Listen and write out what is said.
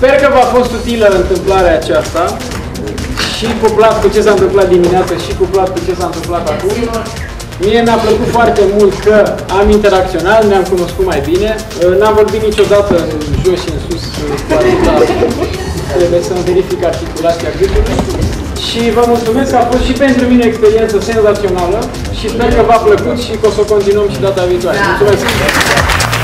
Sper că v-a fost utilă întâmplarea aceasta și cuplat cu ce s-a întâmplat dimineața și cuplat cu ce s-a întâmplat acum. Mie mi-a plăcut foarte mult că am interacționat, ne-am cunoscut mai bine. N-am vorbit niciodată în jos și în sus cu atâta. Trebuie să-mi verific articulația gâtului. Și vă mulțumesc că a fost și pentru mine o experiență senzațională și sper că v-a plăcut și că o să o continuăm și data viitoare. Mulțumesc!